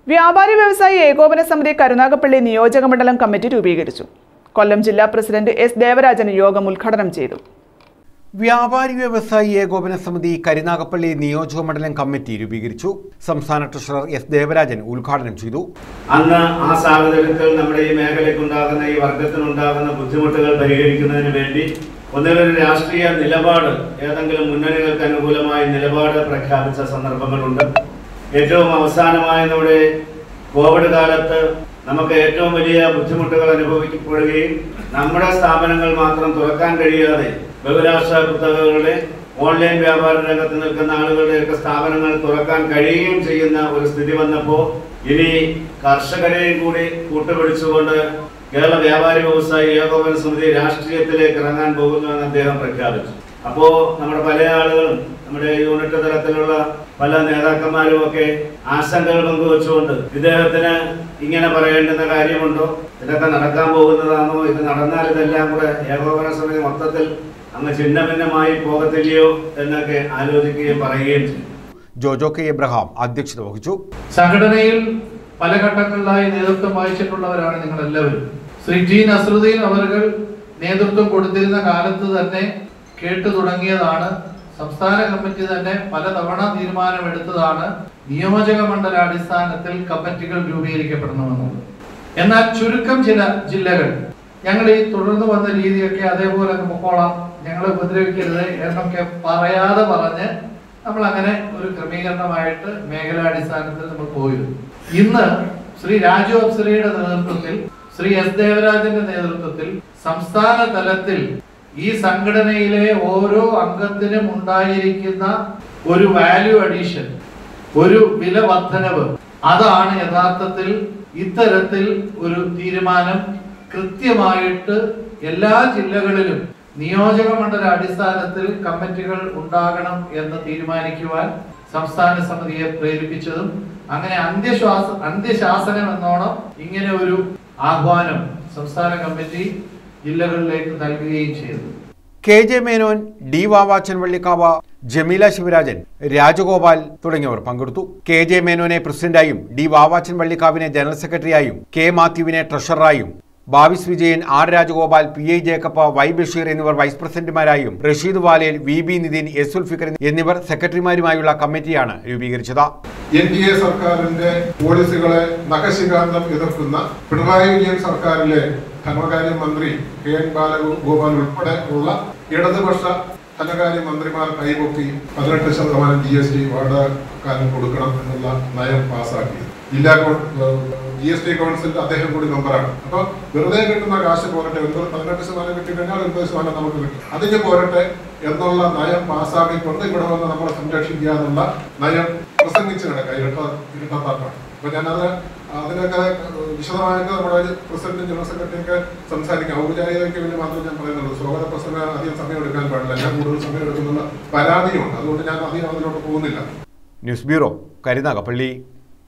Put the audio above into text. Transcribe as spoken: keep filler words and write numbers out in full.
വ്യാപാരി വ്യവസായി ഏകോപന സമിതി കരുനാഗപ്പള്ളി നിയോജക മണ്ഡലം കമ്മിറ്റി രൂപീകരിച്ചു. കൊല്ലം ജില്ലാ പ്രസിഡന്റ് എസ് ദേവരാജൻ യോഗം ഉദ്ഘാടനം ചെയ്തു. വ്യാപാരി വ്യവസായി ഏകോപന സമിതി കരുനാഗപ്പള്ളി നിയോജക മണ്ഡലം കമ്മിറ്റി രൂപീകരിച്ചു. സംസ്ഥാന ട്രഷറർ എസ് ദേവരാജൻ ഉദ്ഘാടനം ചെയ്തു. അന്ന് ആ സാഹചര്യത്തിൽ നമ്മുടെ ഈ മേഖലയ്ക്കുണ്ടാകുന്ന ഈ വർഗത്തിനുണ്ടാകുന്ന ബുദ്ധിമുട്ടുകൾ പരിഹരിക്കുന്നതിന് വേണ്ടി ഒന്നിലൊരു രാഷ്ട്രീയ നിലപാട് ഏതെങ്കിലും മുന്നണികൾക്ക് അനുകൂലമായ നിലപാട് പ്രഖ്യാപിച്ച സന്ദർഭങ്ങളുണ്ട്. ഏറ്റവും അവസാനമായി നമ്മുടെ കോവിഡ് കാലത്ത് നമുക്ക് ഏറ്റവും വലിയ ബുദ്ധിമുട്ടുകൾ അനുഭവിക്കപ്പെടുകയും നമ്മുടെ സ്ഥാപനങ്ങൾ മാത്രം തുറക്കാൻ കഴിയാതെ ബഹുരാഷ്ട്ര കുത്തകകളുടെ ഓൺലൈൻ വ്യാപാര രംഗത്ത് നിൽക്കുന്ന ആളുകളുടെയൊക്കെ സ്ഥാപനങ്ങൾ തുറക്കാൻ കഴിയുകയും ചെയ്യുന്ന ഒരു സ്ഥിതി വന്നപ്പോൾ ഇനി കർഷകരെയും കൂടി കൂട്ടുപിടിച്ചുകൊണ്ട് കേരള വ്യാപാരി വ്യവസായി ഏകോപന സമിതി രാഷ്ട്രീയത്തിലേക്ക് ഇറങ്ങാൻ പോകുന്നുവെന്ന് അദ്ദേഹം പ്രഖ്യാപിച്ചു. അപ്പോ നമ്മുടെ പല ആളുകളും നമ്മുടെ യൂണിറ്റ് തലത്തിലുള്ള പല നേതാക്കന്മാരും ഒക്കെ ആശങ്കകൾ പങ്കുവെച്ചുകൊണ്ട് ഇദ്ദേഹത്തിന് ഇങ്ങനെ പറയേണ്ടുന്ന കാര്യമുണ്ടോ, ഇതൊക്കെ നടക്കാൻ പോകുന്നതാണോ, ഇത് നടന്നാൽ ഇതെല്ലാം കൂടെ ഏകോപന സമിതി മൊത്തത്തിൽ അങ്ങ് ചിഹ്ന ഭിന്നമായി പോകത്തില്ലയോ എന്നൊക്കെ ആലോചിക്കുകയും പറയുകയും ചെയ്തു. ജോജോ കെ എബ്രഹാം അധ്യക്ഷത വഹിച്ചു. സംഘടനയിൽ പല ഘട്ടങ്ങളിലായി നേതൃത്വം വഹിച്ചിട്ടുള്ളവരാണ് നിങ്ങൾ എല്ലാവരും. ശ്രീ ടി നസ്രുദ്ദീൻ അവർ നേതൃത്വം കൊടുത്തിരുന്ന കാലത്ത് തന്നെ കേട്ടു തുടങ്ങിയതാണ്. സംസ്ഥാന കമ്മിറ്റി തന്നെ പലതവണ തീരുമാനമെടുത്തതാണ് നിയോജക മണ്ഡലാടിസ്ഥാനത്തിൽ കമ്മിറ്റികൾ രൂപീകരിക്കപ്പെടണമെന്നുള്ളത്. എന്നാൽ ചുരുക്കം ചില ജില്ലകൾ ഞങ്ങൾ ഈ തുടർന്ന് വന്ന രീതിയൊക്കെ അതേപോലെ പൊക്കോളാം, ഞങ്ങൾ ഉപദ്രവിക്കരുത് എന്നൊക്കെ പറയാതെ പറഞ്ഞ് നമ്മൾ അങ്ങനെ ഒരു ക്രമീകരണമായിട്ട് മേഖലാടിസ്ഥാനത്തിൽ നമ്മൾ പോയിരുന്നു. ഇന്ന് ശ്രീ രാജു അപ്സരയുടെ നേതൃത്വത്തിൽ, ശ്രീ എസ് ദേവരാജന്റെ നേതൃത്വത്തിൽ സംസ്ഥാന തലത്തിൽ ഈ സംഘടനയിലെ ഓരോ അംഗത്തിനും ഉണ്ടായിരിക്കുന്ന ഒരു വാല്യൂ അഡീഷൻ, ഒരു വില വർധനവ്, അതാണ് യഥാർത്ഥത്തിൽ ഇത്തരത്തിൽ ഒരു തീരുമാനം കൃത്യമായിട്ട് എല്ലാ ജില്ലകളിലും നിയോജക മണ്ഡല അടിസ്ഥാനത്തിൽ കമ്മിറ്റികൾ ഉണ്ടാകണം എന്ന് തീരുമാനിക്കുവാൻ സംസ്ഥാന സമിതിയെ പ്രേരിപ്പിച്ചതും അങ്ങനെ അന്ത്യശ്വാസ അന്ത്യശാസനം എന്നോണം ഇങ്ങനെ ഒരു ആഹ്വാനം സംസ്ഥാന കമ്മിറ്റി ജില്ലകളിലേക്ക് നൽകുകയും ചെയ്തു. K J Menon, D Vavachan Vallikkavu, Jameela Sivarajan, Rajagopal തുടങ്ങിയവർ പങ്കെടുത്തു. കെ ജെ മേനോനെ പ്രസിഡന്റായും ഡി വാവാച്ചൻ വള്ളിക്കാവിനെ ജനറൽ സെക്രട്ടറിയായും കെ മാത്യുവിനെ ട്രഷററായും ഭാവിസ് Vijayan, R Rajagopal, P I Jacob, Y Basheer എന്നിവർ വൈസ് പ്രസിഡന്റുമാരായും Rasheed Valel, V B Nithin, S Ulfikar എന്നിവർ സെക്രട്ടറിമാരുമായുള്ള കമ്മിറ്റിയാണ് രൂപീകരിച്ചത്. എൻ ഡി എ സർക്കാരിന്റെ പോളിസികളെ നഖശിഖാന്തം എതിർക്കുന്ന പിണറായി വിജയൻ സർക്കാരിലെ ധനകാര്യ മന്ത്രി കെ എൻ ബാലഗോപാൽ ഉൾപ്പെടെ ഉള്ള ഇടതുപക്ഷ ധനകാര്യ മന്ത്രിമാർ കൈപൊക്കി പതിനെട്ട് ശതമാനം ജി എസ് ടി വാടകക്കാരൻ കൊടുക്കണം എന്നുള്ള നയം പാസാക്കി. ജില്ലാ ജി എസ് ടി കൗൺസിലിന്റെ അദ്ദേഹം കൂടി മെമ്പറാണ്. അപ്പൊ വെറുതെ കിട്ടുന്ന കാശ് പോരട്ടെ, ഒൻപത് പതിനെട്ട് ശതമാനം കിട്ടി കഴിഞ്ഞാൽ ഒൻപത് ശതമാനം നമുക്ക് കിട്ടും, അതിന് പോരട്ടെ എന്നുള്ള നയം പാസ്സാക്കിക്കൊണ്ട് ഇവിടെ വന്ന് നമ്മളെ സംരക്ഷിക്കുക എന്നുള്ള നയം പ്രസംഗിച്ചു കിടക്കുക ഇരട്ട ഇരട്ടത്താപ്പാണ്. അപ്പൊ ഞാനത് അതിനൊക്കെ വിശദമായിട്ട് നമ്മുടെ പ്രസിഡന്റും ജനറൽ സെക്രട്ടറിയൊക്കെ സംസാരിക്കാം. ഔപചാരികതയ്ക്ക് വേണ്ടി മാത്രമേ ഞാൻ പറയുന്നുള്ളൂ. സ്വാഗത പ്രസംഗം അധികം സമയം എടുക്കാൻ പാടില്ല, ഞാൻ കൂടുതൽ സമയം എടുക്കുന്നുള്ള പരാതിയുണ്ട്. അതുകൊണ്ട് ഞാൻ അധികം അതിലോട്ട് പോകുന്നില്ല. News bureau, Karunagappally.